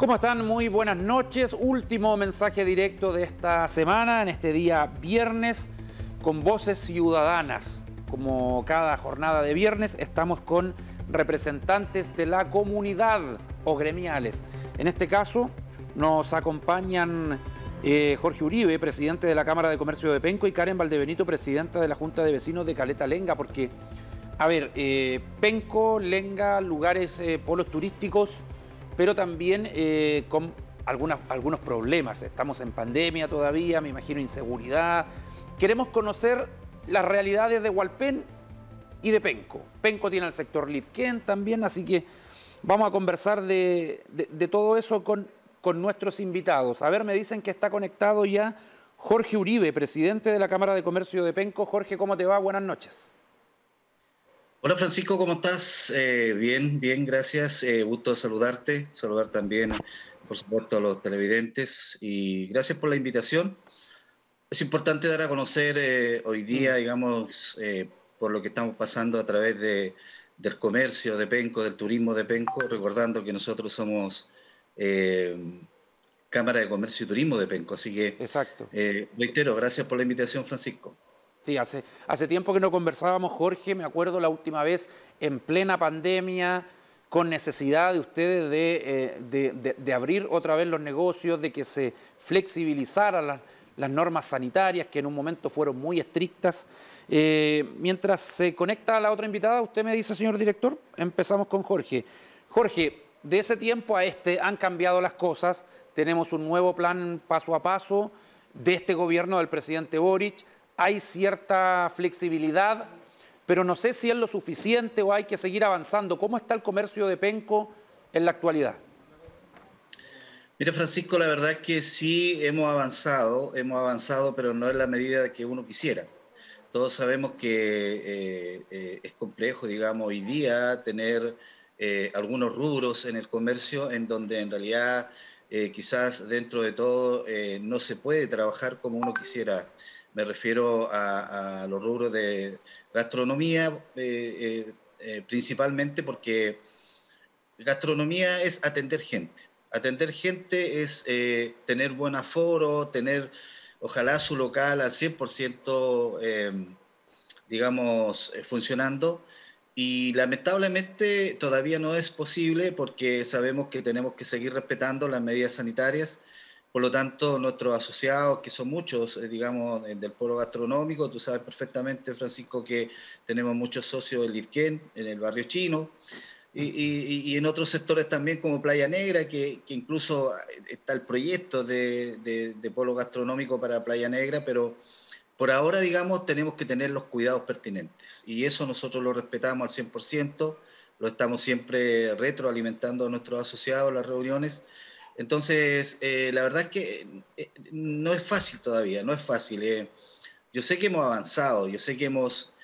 ¿Cómo están? Muy buenas noches. Último mensaje directo de esta semana, en este día viernes, con Voces Ciudadanas. Como cada jornada de viernes, estamos con representantes de la comunidad o gremiales. En este caso, nos acompañan Jorge Uribe, presidente de la Cámara de Comercio de Penco, y Karen Valdebenito, presidenta de la Junta de Vecinos de Caleta Lenga, porque, a ver, Penco, Lenga, lugares, polos turísticos, pero también con algunos problemas. Estamos en pandemia todavía, me imagino inseguridad. Queremos conocer las realidades de Hualpén y de Penco. Penco tiene el sector Lirquén también, así que vamos a conversar de todo eso con nuestros invitados. A ver, me dicen que está conectado ya Jorge Uribe, presidente de la Cámara de Comercio de Penco. Jorge, ¿cómo te va? Buenas noches. Hola Francisco, ¿cómo estás? Bien, bien, gracias. Gusto saludarte, saludar también, por supuesto, a los televidentes y gracias por la invitación. Es importante dar a conocer hoy día, digamos, por lo que estamos pasando a través del comercio de Penco, del turismo de Penco, recordando que nosotros somos Cámara de Comercio y Turismo de Penco, así que Exacto. reitero, gracias por la invitación, Francisco. Sí, hace tiempo que no conversábamos, Jorge. Me acuerdo la última vez en plena pandemia, con necesidad de ustedes de abrir otra vez los negocios, de que se flexibilizaran las normas sanitarias, que en un momento fueron muy estrictas. Mientras se conecta a la otra invitada, usted me dice, señor director, empezamos con Jorge. Jorge, de ese tiempo a este han cambiado las cosas. Tenemos un nuevo plan paso a paso de este gobierno del presidente Boric. Hay cierta flexibilidad, pero no sé si es lo suficiente o hay que seguir avanzando. ¿Cómo está el comercio de Penco en la actualidad? Mira, Francisco, la verdad es que sí hemos avanzado, pero no en la medida que uno quisiera. Todos sabemos que es complejo, digamos, hoy día tener algunos rubros en el comercio en donde en realidad quizás dentro de todo no se puede trabajar como uno quisiera. Me refiero a los rubros de gastronomía, principalmente porque gastronomía es atender gente. Atender gente es tener buen aforo, tener ojalá su local al 100%, digamos, funcionando. Y lamentablemente todavía no es posible porque sabemos que tenemos que seguir respetando las medidas sanitarias. Por lo tanto, nuestros asociados, que son muchos, digamos, del polo gastronómico, tú sabes perfectamente, Francisco, que tenemos muchos socios en Lirquén, en el barrio chino, y en otros sectores también como Playa Negra, que incluso está el proyecto de polo gastronómico para Playa Negra, pero por ahora, digamos, tenemos que tener los cuidados pertinentes. Y eso nosotros lo respetamos al 100%, lo estamos siempre retroalimentando a nuestros asociados en las reuniones. Entonces, la verdad es que no es fácil todavía, no es fácil. Yo sé que hemos avanzado, yo sé que hemos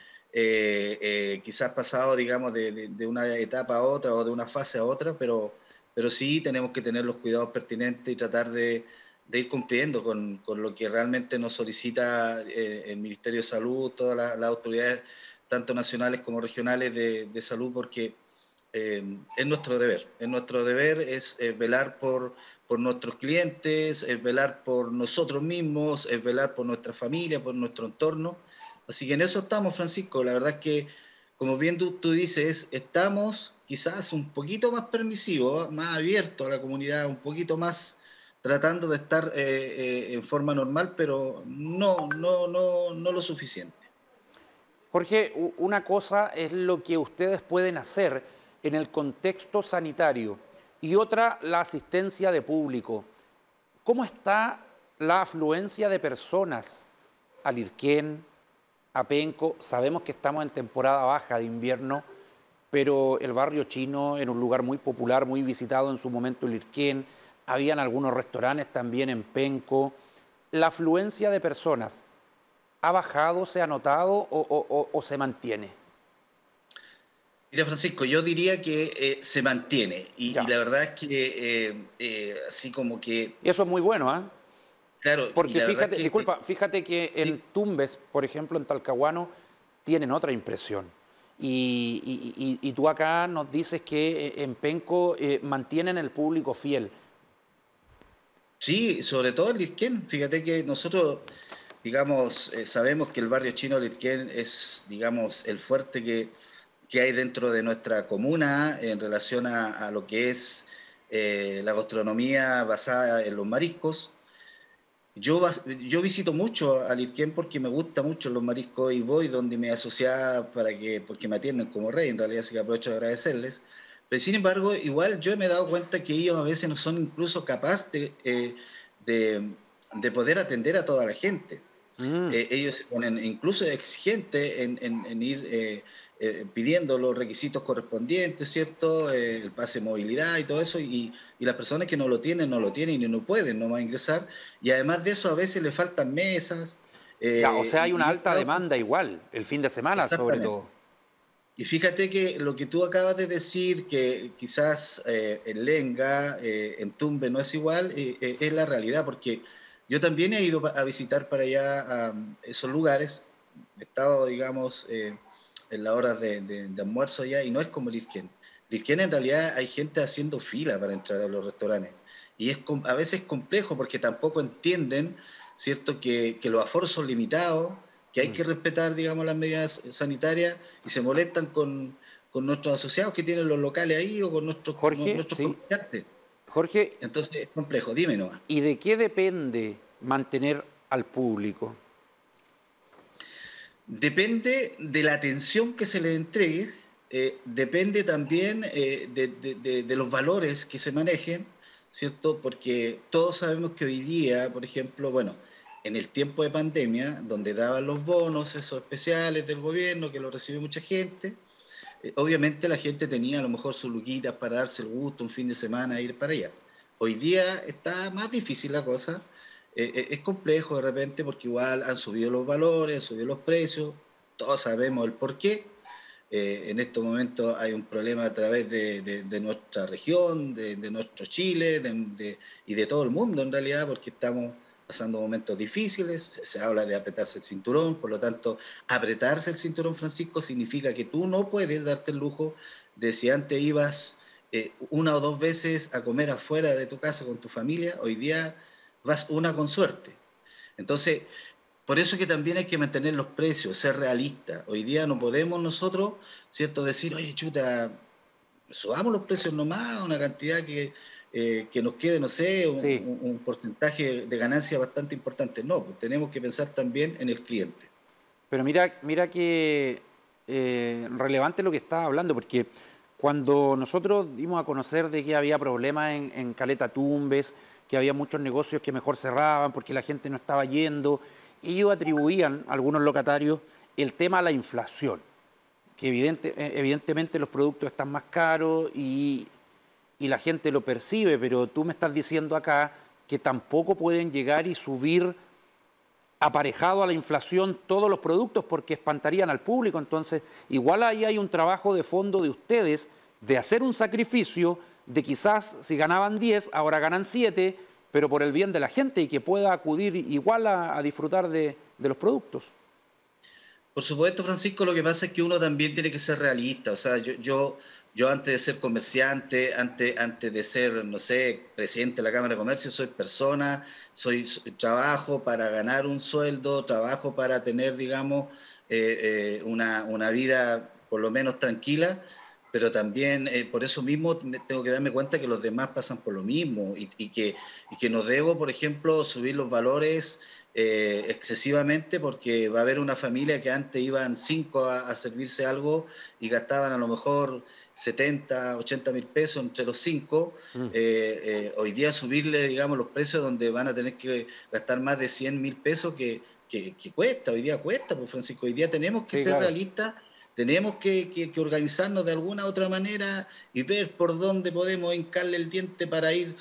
quizás pasado, digamos, de una etapa a otra o de una fase a otra, pero sí tenemos que tener los cuidados pertinentes y tratar de ir cumpliendo con lo que realmente nos solicita el Ministerio de Salud, todas las autoridades, tanto nacionales como regionales de salud, porque es nuestro deber. Nuestro deber es velar por nuestros clientes, es velar por nosotros mismos, es velar por nuestra familia, por nuestro entorno. Así que en eso estamos, Francisco. La verdad es que, como bien tú dices, estamos quizás un poquito más permisivos, más abiertos a la comunidad, un poquito más tratando de estar en forma normal, pero no lo suficiente. Jorge, una cosa es lo que ustedes pueden hacer en el contexto sanitario y otra la asistencia de público. ¿Cómo está la afluencia de personas a Lirquén, a Penco? Sabemos que estamos en temporada baja de invierno, pero el barrio chino era un lugar muy popular, muy visitado en su momento en Lirquén. Habían algunos restaurantes también en Penco. La afluencia de personas, ¿ha bajado, se ha notado o se mantiene? Mira, Francisco, yo diría que se mantiene y Ya. la verdad es que así como que, Eso es muy bueno, ¿eh? claro, y Porque la verdad es fíjate, que disculpa, fíjate que en sí, Tumbes, por ejemplo, en Talcahuano, tienen otra impresión. Y tú acá nos dices que en Penco mantienen el público fiel. Sí, sobre todo en Lirquén. Fíjate que nosotros, digamos, sabemos que el barrio chino Lirquén es, digamos, el fuerte que hay dentro de nuestra comuna en relación a lo que es la gastronomía basada en los mariscos. Yo visito mucho a Lirquén porque me gusta mucho los mariscos y voy donde me asociaba porque me atienden como rey, en realidad, así que aprovecho de agradecerles. Pero sin embargo, igual yo me he dado cuenta que ellos a veces no son incluso capaces de, de poder atender a toda la gente. Mm. Ellos se ponen incluso exigentes en ir pidiendo los requisitos correspondientes, ¿cierto? El pase de movilidad y todo eso, y las personas que no lo tienen, no lo tienen y no pueden, no van a ingresar, y además de eso a veces le faltan mesas, Ya, o sea, hay una y he alta dado demanda igual, el fin de semana sobre exactamente. todo. Y fíjate que lo que tú acabas de decir, que quizás en Lenga, en Tumbe no es igual, es la realidad, porque yo también he ido a visitar para allá esos lugares, he estado, digamos, en las horas de almuerzo allá, y no es como Lirquén. Lirquén en realidad hay gente haciendo fila para entrar a los restaurantes, y a veces complejo porque tampoco entienden, ¿cierto?, que los aforos son limitados, que hay Mm. que respetar, digamos, las medidas sanitarias y se molestan con nuestros asociados que tienen los locales ahí o con Jorge, nuestros sí. comerciantes. Jorge, Entonces es complejo, dime nomás. ¿y de qué depende mantener al público? Depende de la atención que se le entregue, depende también de los valores que se manejen, ¿cierto? Porque todos sabemos que hoy día, por ejemplo, bueno, en el tiempo de pandemia, donde daban los bonos, esos especiales del gobierno, que lo recibe mucha gente, obviamente la gente tenía a lo mejor sus luquitas para darse el gusto un fin de semana e ir para allá. Hoy día está más difícil la cosa, es complejo de repente porque igual han subido los valores, han subido los precios, todos sabemos el por qué. En estos momentos hay un problema a través de nuestra región, de nuestro Chile y de todo el mundo en realidad, porque estamos pasando momentos difíciles, se habla de apretarse el cinturón, por lo tanto, apretarse el cinturón, Francisco, significa que tú no puedes darte el lujo de si antes ibas una o dos veces a comer afuera de tu casa con tu familia, hoy día vas una con suerte. Entonces, por eso que también hay que mantener los precios, ser realistas. Hoy día no podemos nosotros, ¿cierto?, decir, oye, chuta, subamos los precios nomás, una cantidad que nos quede, no sé, Sí, un porcentaje de ganancia bastante importante. No, pues tenemos que pensar también en el cliente. pero mira que relevante lo que estaba hablando, porque cuando nosotros dimos a conocer de que había problemas en Caleta Tumbes, que había muchos negocios que mejor cerraban porque la gente no estaba yendo, ellos atribuían, algunos locatarios, el tema a la inflación, que evidentemente los productos están más caros y la gente lo percibe, pero tú me estás diciendo acá que tampoco pueden llegar y subir aparejado a la inflación todos los productos porque espantarían al público. Entonces, igual ahí hay un trabajo de fondo de ustedes de hacer un sacrificio de quizás si ganaban 10, ahora ganan 7, pero por el bien de la gente y que pueda acudir igual a disfrutar de los productos. Por supuesto, Francisco, lo que pasa es que uno también tiene que ser realista. O sea, yo antes de ser comerciante, antes de ser, no sé, presidente de la Cámara de Comercio, soy persona, trabajo para ganar un sueldo, trabajo para tener, digamos, una vida por lo menos tranquila, pero también por eso mismo tengo que darme cuenta que los demás pasan por lo mismo y que no debo, por ejemplo, subir los valores excesivamente porque va a haber una familia que antes iban cinco a servirse algo y gastaban a lo mejor 70, 80 mil pesos entre los cinco. Mm. Hoy día subirle, digamos, los precios donde van a tener que gastar más de 100.000 pesos que cuesta, hoy día cuesta, pues Francisco, hoy día tenemos que Sí, ser claro. realistas. Tenemos que organizarnos de alguna otra manera y ver por dónde podemos hincarle el diente para ir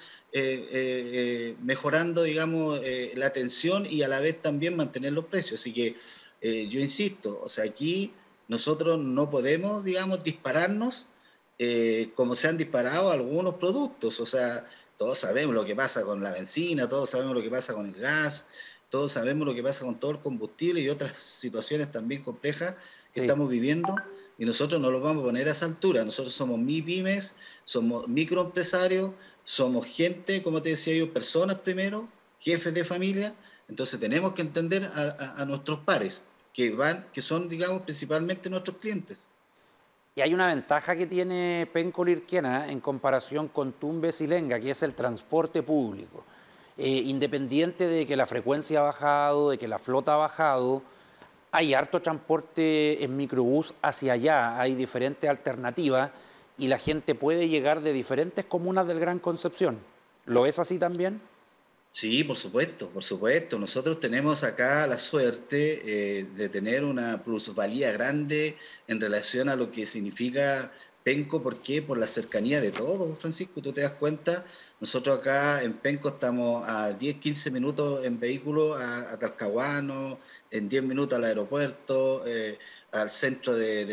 mejorando, digamos, la atención y a la vez también mantener los precios. Así que yo insisto, o sea, aquí nosotros no podemos, digamos, dispararnos como se han disparado algunos productos. O sea, todos sabemos lo que pasa con la benzina, todos sabemos lo que pasa con el gas, todos sabemos lo que pasa con todo el combustible y otras situaciones también complejas que Sí. estamos viviendo. y nosotros no los vamos a poner a esa altura. Nosotros somos MIPYMES, somos microempresarios, somos gente, como te decía yo, personas primero, jefes de familia, entonces tenemos que entender a nuestros pares, que son, digamos, principalmente nuestros clientes. Y hay una ventaja que tiene Penco Lirquena en comparación con Tumbes y Lenga, que es el transporte público. Independiente de que la frecuencia ha bajado, de que la flota ha bajado, hay harto transporte en microbús hacia allá, hay diferentes alternativas y la gente puede llegar de diferentes comunas del Gran Concepción. ¿Lo es así también? Sí, por supuesto, por supuesto. Nosotros tenemos acá la suerte de tener una plusvalía grande en relación a lo que significa Penco. ¿Por qué? Por la cercanía de todo, Francisco. Tú te das cuenta, nosotros acá en Penco estamos a 10, 15 minutos en vehículo a Talcahuano, en 10 minutos al aeropuerto, al centro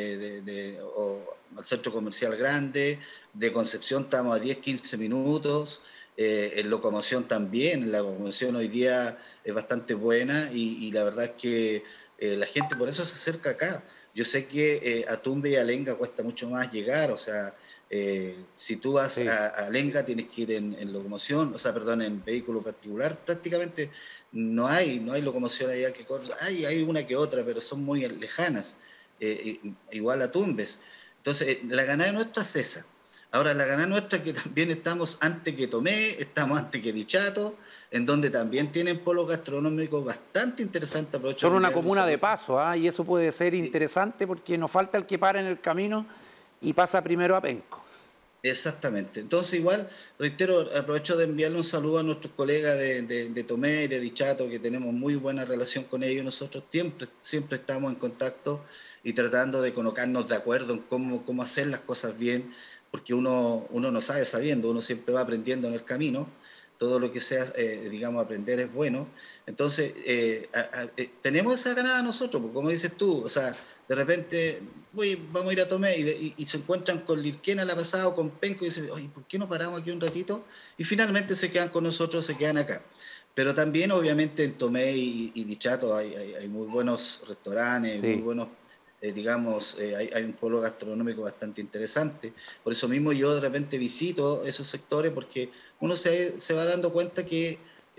o al centro comercial grande. De Concepción estamos a 10, 15 minutos. En locomoción también, la locomoción hoy día es bastante buena y la verdad es que la gente por eso se acerca acá. Yo sé que a Tumbe y a Lenga cuesta mucho más llegar, o sea, si tú vas Sí. a Lenga tienes que ir en locomoción, o sea, perdón, en vehículo particular, prácticamente no hay locomoción allá que corre, hay una que otra, pero son muy lejanas, igual a Tumbes. Entonces, la ganada nuestra es esa. Ahora, la gana nuestra es que también estamos antes que Tomé, estamos antes que Dichato, en donde también tienen polos gastronómicos bastante interesantes. Aprovecho Son de una enviarle un comuna de saludo. paso, ¿ah? Y eso puede ser Sí, interesante porque nos falta el que para en el camino y pasa primero a Penco. exactamente. Entonces, igual, reitero, aprovecho de enviarle un saludo a nuestros colegas de Tomé y de Dichato, que tenemos muy buena relación con ellos. Nosotros siempre estamos en contacto y tratando de colocarnos de acuerdo en cómo hacer las cosas bien, porque uno no sabe sabiendo, uno siempre va aprendiendo en el camino. Todo lo que sea, digamos, aprender es bueno. Entonces, tenemos esa ganada nosotros, porque como dices tú, o sea, de repente, oye, vamos a ir a Tomé y se encuentran con Lirquena la pasada o con Penco y dicen, oye, ¿por qué no paramos aquí un ratito? Y finalmente se quedan con nosotros, se quedan acá. Pero también, obviamente, en Tomé y Dichato hay muy buenos restaurantes, hay muy Sí. buenos, digamos, hay un polo gastronómico bastante interesante. Por eso mismo yo de repente visito esos sectores porque uno se va dando cuenta que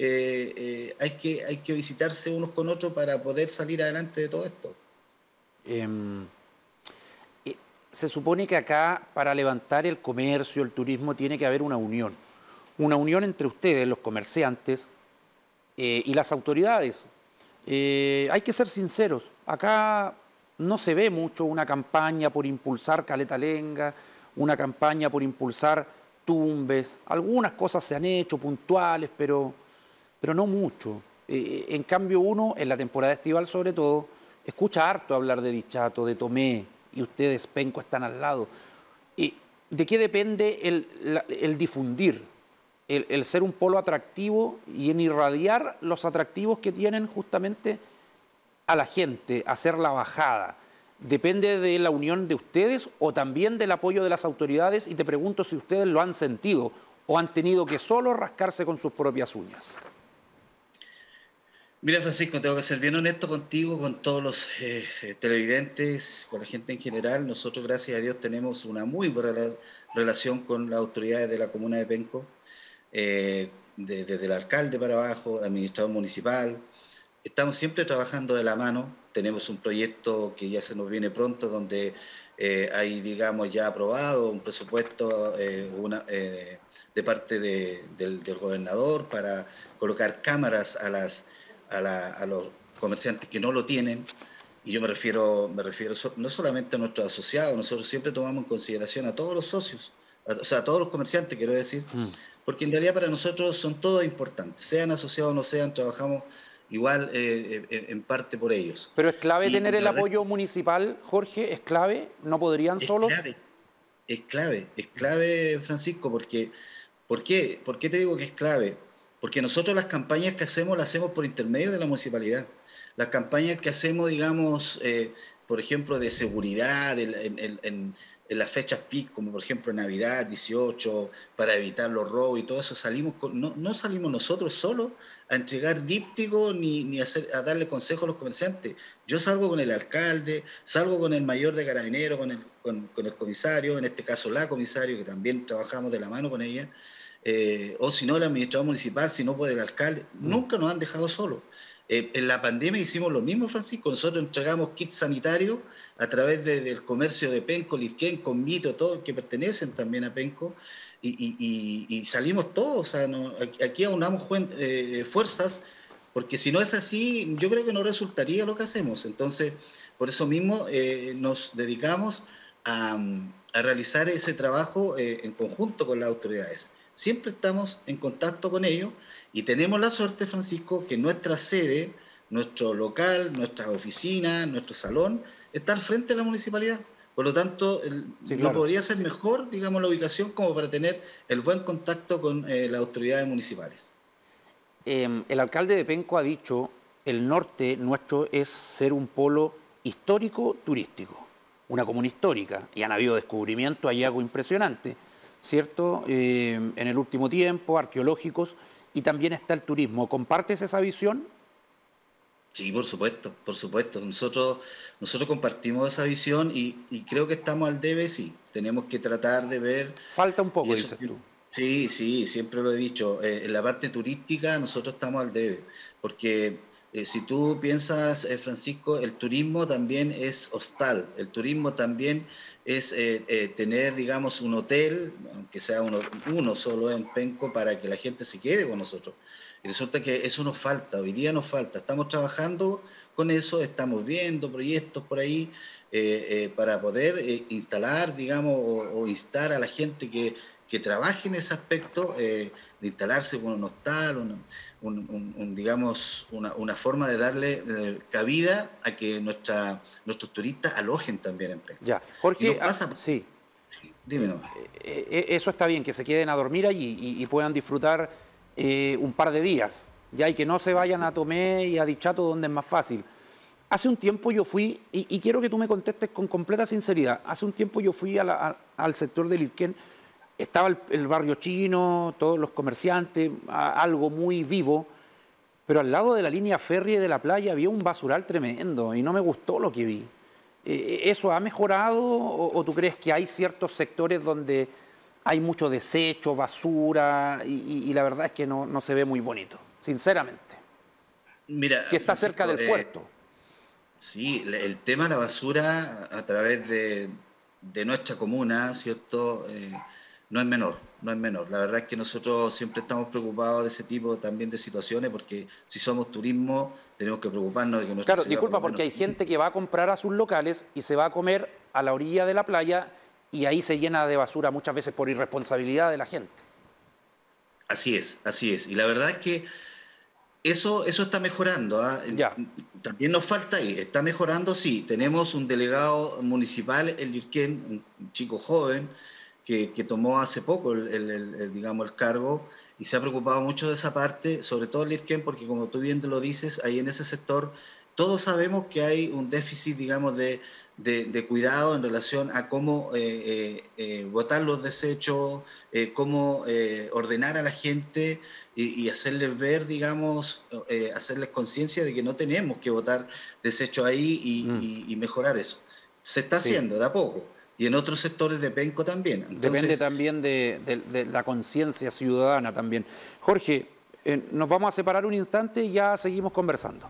hay que visitarse unos con otros para poder salir adelante de todo esto. Em, Se supone que acá para levantar el comercio, el turismo, tiene que haber una unión entre ustedes, los comerciantes, y las autoridades. Hay que ser sinceros, acá no se ve mucho una campaña por impulsar Caleta Lenga, una campaña por impulsar Tumbes, algunas cosas se han hecho puntuales, pero no mucho. En cambio uno, en la temporada estival sobre todo, escucha harto hablar de Dichato, de Tomé, y ustedes, Penco, están al lado. ¿Y de qué depende el difundir, el ser un polo atractivo y en irradiar los atractivos que tienen justamente a la gente, hacer la bajada? ¿Depende de la unión de ustedes o también del apoyo de las autoridades? Y te pregunto si ustedes lo han sentido o han tenido que solo rascarse con sus propias uñas. Mira, Francisco, tengo que ser bien honesto contigo, con todos los televidentes, con la gente en general. Nosotros, gracias a Dios, tenemos una muy buena relación con las autoridades de la comuna de Penco, desde el alcalde para abajo, el administrador municipal. Estamos siempre trabajando de la mano. Tenemos un proyecto que ya se nos viene pronto, donde hay, digamos, ya aprobado un presupuesto de parte del gobernador para colocar cámaras a los comerciantes que no lo tienen. Y yo me refiero no solamente a nuestros asociados, nosotros siempre tomamos en consideración a todos los socios, o sea, a todos los comerciantes, quiero decir, Mm. porque en realidad para nosotros son todos importantes, sean asociados o no sean, trabajamos igual en parte por ellos. Pero es clave Y tener el la verdad apoyo municipal, Jorge, es clave, no podrían es solos. clave, es clave, Francisco, porque, ¿por qué? ¿Por qué te digo que es clave? Porque nosotros las campañas que hacemos las hacemos por intermedio de la municipalidad. Las campañas que hacemos, digamos, por ejemplo, de seguridad en las fechas PIC, como por ejemplo Navidad, 18, para evitar los robos y todo eso, no salimos nosotros solos a entregar díptico ni a darle consejos a los comerciantes. Yo salgo con el alcalde, salgo con el mayor de Carabineros, con el comisario, en este caso la comisario, que también trabajamos de la mano con ella, o si no el administrador municipal, si no puede el alcalde. Nunca nos han dejado solos. En la pandemia hicimos lo mismo, Francisco. Nosotros entregamos kits sanitarios a través del comercio de Penco, Lirquén, Convito, todos que pertenecen también a Penco, y salimos todos. O sea, aquí aunamos fuerzas, porque si no es así, yo creo que no resultaría lo que hacemos. Entonces, por eso mismo nos dedicamos a realizar ese trabajo en conjunto con las autoridades. Siempre estamos en contacto con ellos. Y tenemos la suerte, Francisco, que nuestra sede, nuestro local, nuestra oficina, nuestro salón, está al frente de la municipalidad. Por lo tanto, sí, no podría ser mejor, digamos, la ubicación como para tener el buen contacto con las autoridades municipales. El alcalde de Penco ha dicho, el norte nuestro es ser un polo histórico turístico, una comuna histórica, y han habido descubrimientos, hallazgos impresionantes, ¿cierto? En el último tiempo, arqueológicos, y también está el turismo. ¿Compartes esa visión? Sí, por supuesto, por supuesto. Nosotros compartimos esa visión y creo que estamos al debe, sí. Tenemos que tratar de ver... Falta un poco, dices tú. Sí, sí, siempre lo he dicho. En la parte turística nosotros estamos al debe, porque si tú piensas, Francisco, el turismo también es hostal, el turismo también es tener, digamos, un hotel, aunque sea uno solo en Penco, para que la gente se quede con nosotros. Y resulta que eso nos falta, hoy día nos falta. Estamos trabajando con eso, estamos viendo proyectos por ahí para poder instalar, digamos, o instar a la gente que trabaje en ese aspecto, de instalarse con un hostal, digamos, una forma de darle cabida a que nuestros turistas alojen también en Penco. Ya, Jorge, sí. Sí, dime nomás. Eso está bien, que se queden a dormir allí y puedan disfrutar un par de días, ya, y que no se vayan a Tomé y a Dichato, donde es más fácil. Hace un tiempo yo fui, y quiero que tú me contestes con completa sinceridad, hace un tiempo yo fui al sector de Lirquén. Estaba el barrio chino, todos los comerciantes, algo muy vivo, pero al lado de la línea férrea de la playa había un basural tremendo y no me gustó lo que vi. ¿Eso ha mejorado o tú crees que hay ciertos sectores donde hay mucho desecho, basura y la verdad es que no se ve muy bonito, sinceramente? Mira, que está cerca del puerto. Sí, el tema de la basura a través de nuestra comuna, ¿cierto? No es menor, no es menor. La verdad es que nosotros siempre estamos preocupados de ese tipo también de situaciones, porque si somos turismo tenemos que preocuparnos de que nuestra Claro, ciudad, disculpa, porque hay gente que va a comprar a sus locales y se va a comer a la orilla de la playa y ahí se llena de basura muchas veces por irresponsabilidad de la gente. Así es, así es. Y la verdad es que eso está mejorando. Ya. También nos falta ahí, está mejorando, sí. Tenemos un delegado municipal en Lirquén, un chico joven, que tomó hace poco digamos, el cargo y se ha preocupado mucho de esa parte, sobre todo en Lirquén, porque como tú bien lo dices, ahí en ese sector todos sabemos que hay un déficit, digamos, de cuidado en relación a cómo botar los desechos, cómo ordenar a la gente y hacerles ver, digamos, hacerles conciencia de que no tenemos que botar desechos ahí y mejorar eso. Se está haciendo de a poco. Y en otros sectores de Penco también. Entonces, depende también de la conciencia ciudadana también. Jorge, nos vamos a separar un instante y ya seguimos conversando.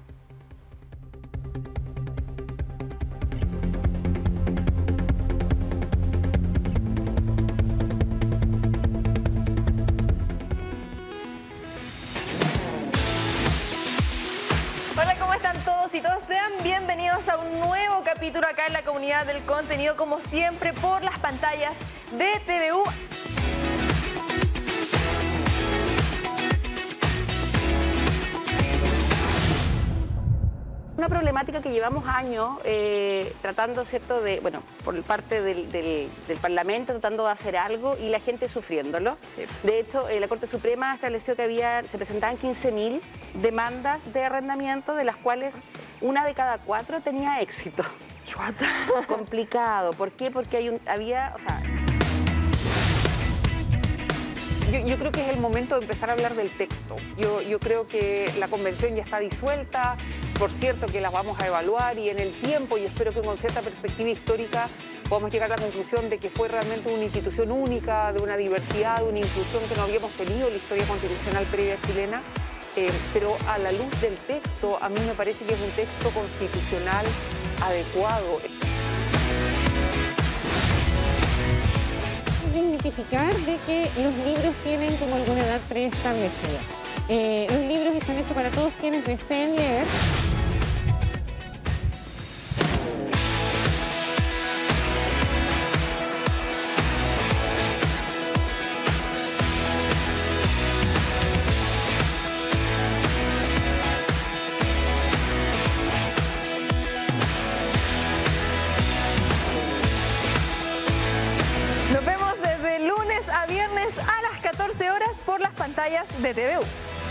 Hola, ¿cómo están todos y todas? Sean bienvenidos a un nuevo capítulo acá en la Comunidad del Contenido, como siempre, por las pantallas de TVU. Una problemática que llevamos años tratando, ¿cierto?, por parte del Parlamento, tratando de hacer algo y la gente sufriéndolo. Sí. De hecho, la Corte Suprema estableció que se presentaban 15.000 demandas de arrendamiento, de las cuales una de cada 4 tenía éxito. Chuata. Complicado. ¿Por qué? Porque había, Yo creo que es el momento de empezar a hablar del texto. Yo creo que la convención ya está disuelta, por cierto que la vamos a evaluar y en el tiempo, y espero que con cierta perspectiva histórica podamos llegar a la conclusión de que fue realmente una institución única, de una diversidad, de una inclusión que no habíamos tenido en la historia constitucional previa chilena. Pero a la luz del texto, a mí me parece que es un texto constitucional adecuado. Desmitificar de que los libros tienen como alguna edad preestablecida. Los libros están hechos para todos quienes deseen leer. Nos vemos desde lunes a viernes a las 14 horas por las pantallas de TVU.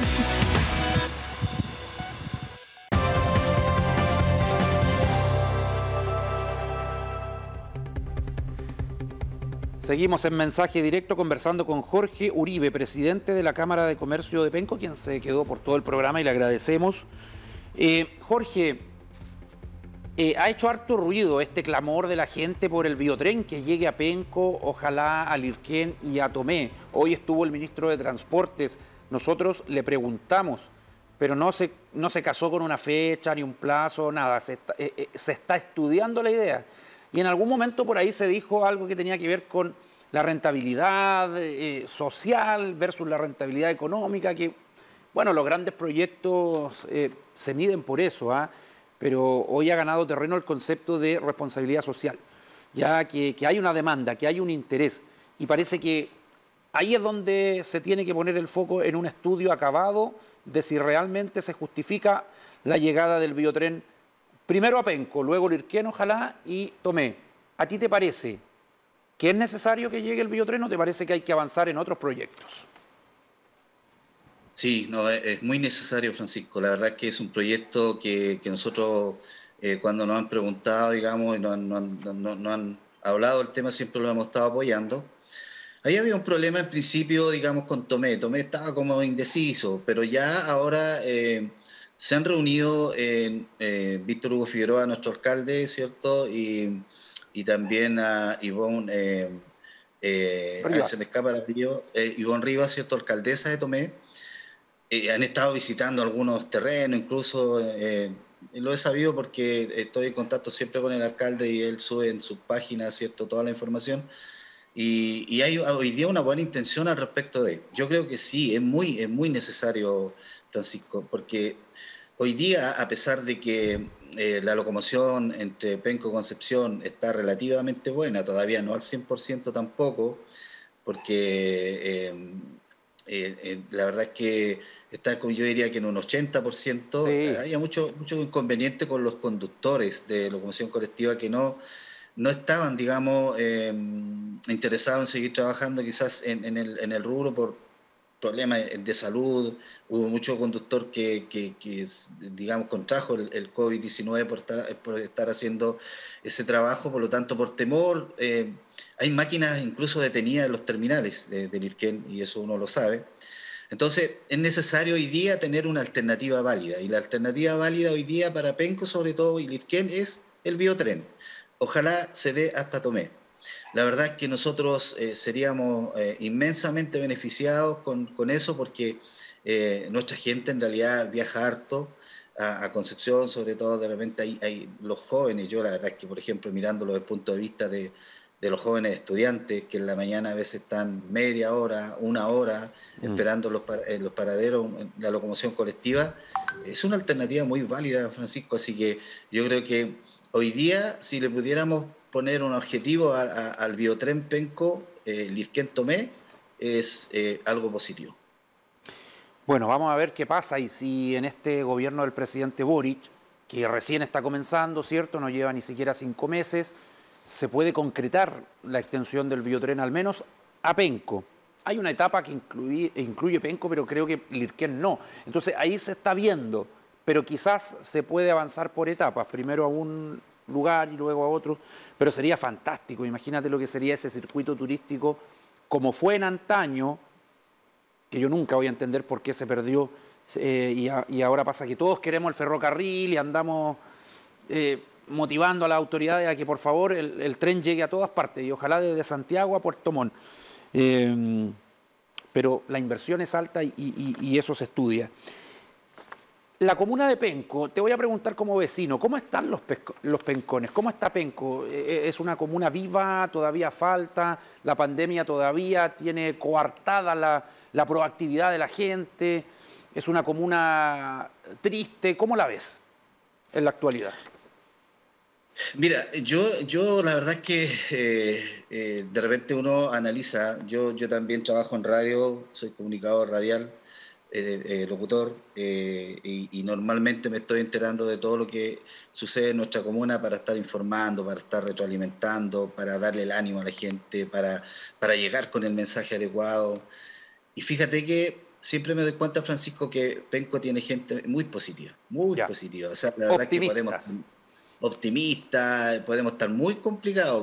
Seguimos en mensaje directo conversando con Jorge Uribe, presidente de la Cámara de Comercio de Penco, quien se quedó por todo el programa y le agradecemos. Jorge, ha hecho harto ruido este clamor de la gente por el biotren que llegue a Penco, ojalá a Lirquén y a Tomé. Hoy estuvo el ministro de Transportes, nosotros le preguntamos, pero no se casó con una fecha ni un plazo, nada, se está estudiando la idea. Y en algún momento por ahí se dijo algo que tenía que ver con la rentabilidad social versus la rentabilidad económica, que, bueno, los grandes proyectos se miden por eso, pero hoy ha ganado terreno el concepto de responsabilidad social, ya que hay una demanda, que hay un interés, y parece que ahí es donde se tiene que poner el foco en un estudio acabado de si realmente se justifica la llegada del biotren primero a Penco, luego Lirquén, ojalá, y Tomé. ¿A ti te parece que es necesario que llegue el biotren o te parece que hay que avanzar en otros proyectos? Sí, no, es muy necesario, Francisco. La verdad es que es un proyecto que nosotros, cuando nos han preguntado, digamos, y nos han hablado del tema, siempre lo hemos estado apoyando. Ahí había un problema en principio, digamos, con Tomé. Tomé estaba como indeciso, pero ya ahora se han reunido Víctor Hugo Figueroa, nuestro alcalde, ¿cierto? Y también a Ivonne, se me escapa el apellido, Ivonne Rivas, ¿cierto? Alcaldesa de Tomé. Han estado visitando algunos terrenos, incluso lo he sabido porque estoy en contacto siempre con el alcalde y él sube en su página, ¿cierto?, toda la información. Y hay hoy día una buena intención al respecto de. Yo creo que sí, es muy necesario, Francisco, porque hoy día, a pesar de que la locomoción entre Penco y Concepción está relativamente buena, todavía no al 100% tampoco, porque la verdad es que está, yo diría que en un 80%, sí. Hay mucho inconveniente con los conductores de locomoción colectiva que no estaban, digamos, interesados en seguir trabajando quizás en el rubro por problemas de salud. Hubo mucho conductor que digamos, contrajo el COVID-19 por estar haciendo ese trabajo, por lo tanto, por temor. Hay máquinas incluso detenidas en los terminales del Lirquén, y eso uno lo sabe. Entonces, es necesario hoy día tener una alternativa válida, y la alternativa válida hoy día para Penco, sobre todo, y Lirquén, es el biotren. Ojalá se dé hasta Tomé. La verdad es que nosotros seríamos inmensamente beneficiados con eso, porque nuestra gente en realidad viaja harto a Concepción, sobre todo de repente hay los jóvenes. Yo la verdad es que, por ejemplo, mirándolo desde el punto de vista de los jóvenes estudiantes, que en la mañana a veces están media hora, una hora, esperando los paraderos, la locomoción colectiva, es una alternativa muy válida, Francisco. Así que yo creo que hoy día, si le pudiéramos poner un objetivo al biotren Penco, Lirquén-Tomé, es algo positivo. Bueno, vamos a ver qué pasa y si en este gobierno del presidente Boric, que recién está comenzando, ¿cierto?, no lleva ni siquiera 5 meses, se puede concretar la extensión del biotren al menos a Penco. Hay una etapa que incluye Penco, pero creo que Lirquén no. Entonces ahí se está viendo, pero quizás se puede avanzar por etapas, primero a un lugar y luego a otro, pero sería fantástico. Imagínate lo que sería ese circuito turístico como fue en antaño, que yo nunca voy a entender por qué se perdió, y ahora pasa que todos queremos el ferrocarril y andamos motivando a las autoridades a que por favor el tren llegue a todas partes, y ojalá desde Santiago a Puerto Montt. Pero la inversión es alta y eso se estudia. La comuna de Penco, te voy a preguntar como vecino, ¿cómo están los pencones? ¿Cómo está Penco? ¿Es una comuna viva? ¿Todavía falta? ¿La pandemia todavía tiene coartada la proactividad de la gente? ¿Es una comuna triste? ¿Cómo la ves en la actualidad? Mira, yo la verdad es que de repente uno analiza, yo también trabajo en radio, soy comunicador radial, locutor, y normalmente me estoy enterando de todo lo que sucede en nuestra comuna para estar informando, para estar retroalimentando, para darle el ánimo a la gente, para llegar con el mensaje adecuado. Y fíjate que siempre me doy cuenta, Francisco, que Penco tiene gente muy positiva, muy Ya. positiva. O sea, la verdad es que podemos... Optimistas. Optimistas, podemos estar muy complicados,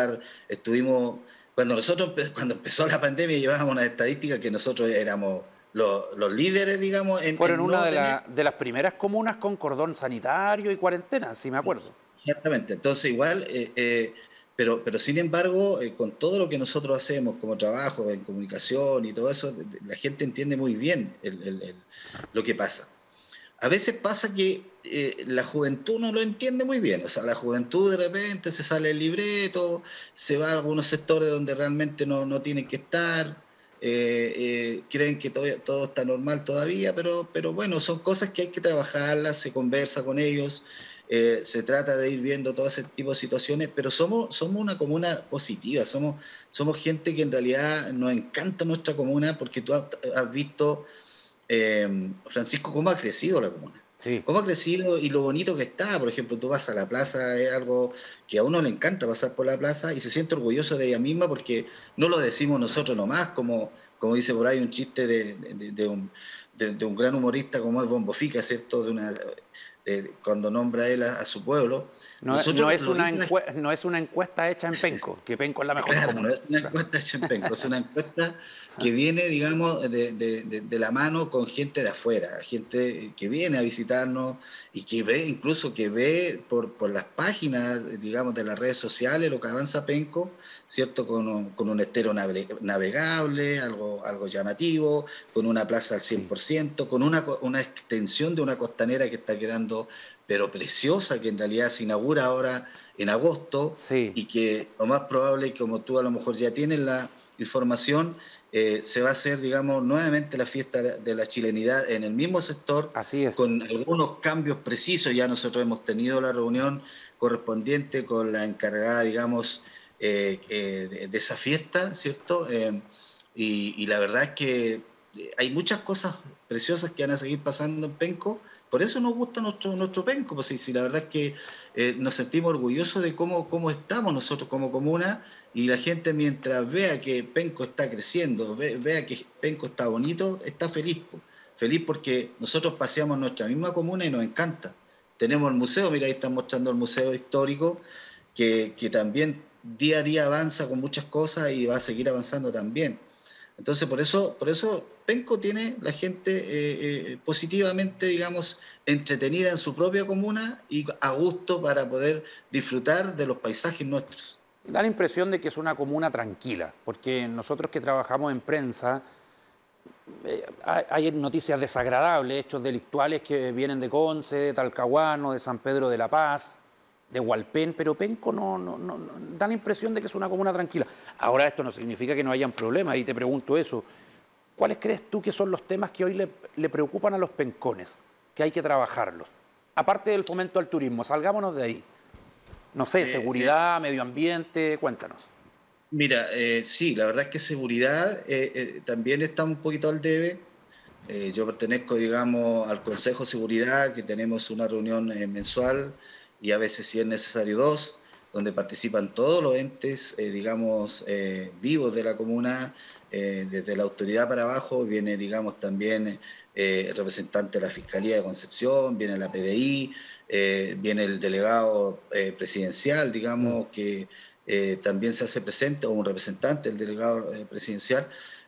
cuando empezó la pandemia llevábamos una estadística que nosotros éramos los líderes, digamos, Fueron en una no tener... de las primeras comunas con cordón sanitario y cuarentena, si me acuerdo. Exactamente, entonces igual, pero sin embargo, con todo lo que nosotros hacemos como trabajo en comunicación y todo eso, la gente entiende muy bien lo que pasa. A veces pasa que la juventud no lo entiende muy bien, o sea, la juventud de repente se sale del libreto, se va a algunos sectores donde realmente no tienen que estar, creen que todo está normal todavía, pero bueno, son cosas que hay que trabajarlas, se conversa con ellos, se trata de ir viendo todo ese tipo de situaciones, pero somos una comuna positiva, somos gente que en realidad nos encanta nuestra comuna, porque tú has visto... Francisco, cómo ha crecido la comuna, Sí. cómo ha crecido y lo bonito que está. Por ejemplo, tú vas a la plaza, es algo que a uno le encanta pasar por la plaza y se siente orgulloso de ella misma, porque no lo decimos nosotros nomás, como dice por ahí un chiste de un gran humorista como es Bombo Fica, ¿cierto? Cuando nombra él a su pueblo. No es una encuesta hecha en Penco, que Penco es la mejor Claro, comuna. no es una encuesta hecha en Penco, es una encuesta que viene, digamos, de la mano con gente de afuera, gente que viene a visitarnos y que ve, incluso que ve por las páginas, digamos, de las redes sociales lo que avanza Penco, ¿cierto? Con un estero navegable, algo llamativo, con una plaza al 100%, con una extensión de una costanera que está quedando, pero preciosa, que en realidad se inaugura ahora en agosto, Sí. y que lo más probable, como tú a lo mejor ya tienes la información, se va a hacer, digamos, nuevamente la fiesta de la chilenidad en el mismo sector, Así es. con algunos cambios precisos. Ya nosotros hemos tenido la reunión correspondiente con la encargada, digamos, de esa fiesta, ¿cierto? Y la verdad es que hay muchas cosas preciosas que van a seguir pasando en Penco. Por eso nos gusta nuestro Penco, pues si la verdad es que nos sentimos orgullosos de cómo estamos nosotros como comuna, y la gente, mientras vea que Penco está creciendo, vea que Penco está bonito, está feliz. Feliz porque nosotros paseamos nuestra misma comuna y nos encanta. Tenemos el museo, mira, ahí están mostrando el museo histórico, que también día a día avanza con muchas cosas y va a seguir avanzando también. Entonces, por eso Penco tiene la gente positivamente, digamos, entretenida en su propia comuna y a gusto para poder disfrutar de los paisajes nuestros. Da la impresión de que es una comuna tranquila, porque nosotros que trabajamos en prensa, hay noticias desagradables, hechos delictuales que vienen de Conce, de Talcahuano, de San Pedro de la Paz, de Hualpén, pero Penco no da la impresión de que es una comuna tranquila. Ahora, esto no significa que no hayan problemas, y te pregunto eso. ¿Cuáles crees tú que son los temas que hoy le preocupan a los pencones, que hay que trabajarlos? Aparte del fomento al turismo, salgámonos de ahí. No sé, seguridad, medio ambiente, cuéntanos. Mira, sí, la verdad es que seguridad también está un poquito al debe. Yo pertenezco, digamos, al Consejo de Seguridad, que tenemos una reunión mensual, y a veces, si es necesario, dos, donde participan todos los entes, digamos, vivos de la comuna, desde la autoridad para abajo. Viene, digamos, también el representante de la Fiscalía de Concepción, viene la PDI, viene el delegado presidencial, digamos, que también se hace presente, o un representante del delegado presidencial.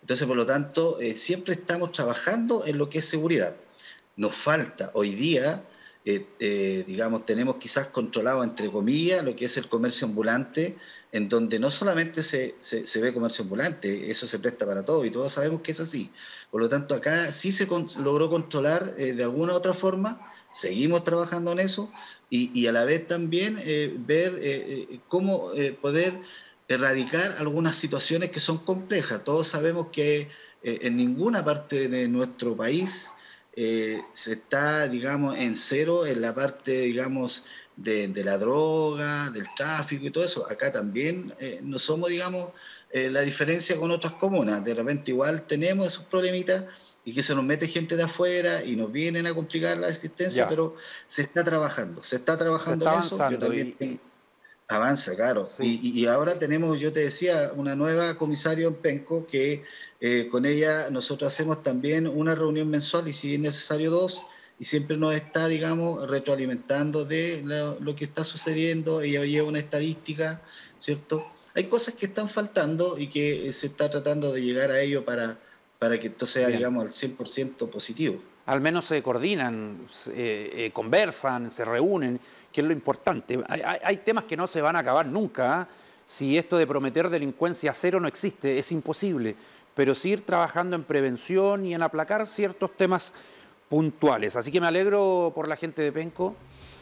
Entonces, por lo tanto, siempre estamos trabajando en lo que es seguridad. Nos falta hoy día, digamos, tenemos quizás controlado, entre comillas, lo que es el comercio ambulante, en donde no solamente se ve comercio ambulante, eso se presta para todo y todos sabemos que es así. Por lo tanto, acá sí se logró controlar de alguna u otra forma, seguimos trabajando en eso y a la vez también ver cómo poder erradicar algunas situaciones que son complejas. Todos sabemos que en ninguna parte de nuestro país se está, digamos, en cero en la parte, digamos, de la droga, del tráfico y todo eso. Acá también no somos, digamos, la diferencia con otras comunas. De repente igual tenemos esos problemitas y que se nos mete gente de afuera y nos vienen a complicar la existencia, pero se está trabajando en eso. Yo también avanza, claro. Sí. Y ahora tenemos, yo te decía, una nueva comisaria en Penco que con ella nosotros hacemos también una reunión mensual y si es necesario 2, y siempre nos está, digamos, retroalimentando de lo que está sucediendo. Ella lleva una estadística, ¿cierto? Hay cosas que están faltando y que se está tratando de llegar a ello para que esto sea, digamos, al 100% positivo. Al menos se coordinan, conversan, se reúnen, que es lo importante. Hay temas que no se van a acabar nunca, ¿eh? Si esto de prometer delincuencia cero no existe, es imposible. Pero sí ir trabajando en prevención y en aplacar ciertos temas puntuales. Así que me alegro por la gente de Penco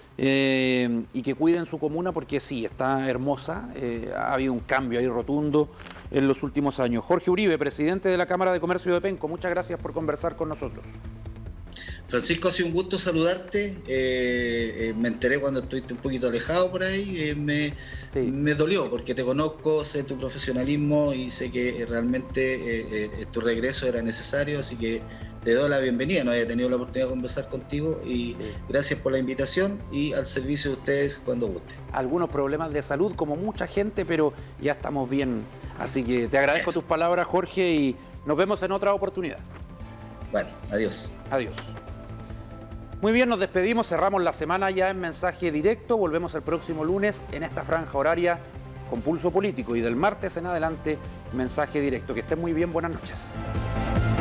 y que cuiden su comuna porque sí, está hermosa. Ha habido un cambio ahí rotundo en los últimos años. Jorge Uribe, presidente de la Cámara de Comercio de Penco, muchas gracias por conversar con nosotros. Francisco, ha sido un gusto saludarte. Me enteré cuando estuviste un poquito alejado por ahí. Me dolió porque te conozco, sé tu profesionalismo y sé que realmente tu regreso era necesario, así que te doy la bienvenida. No había tenido la oportunidad de conversar contigo y gracias por la invitación y al servicio de ustedes cuando guste. Algunos problemas de salud como mucha gente, pero ya estamos bien. Así que te agradezco tus palabras, Jorge, y nos vemos en otra oportunidad. Bueno, adiós. Adiós. Muy bien, nos despedimos, cerramos la semana ya en Mensaje Directo. Volvemos el próximo lunes en esta franja horaria con Pulso Político y del martes en adelante Mensaje Directo. Que estén muy bien, buenas noches.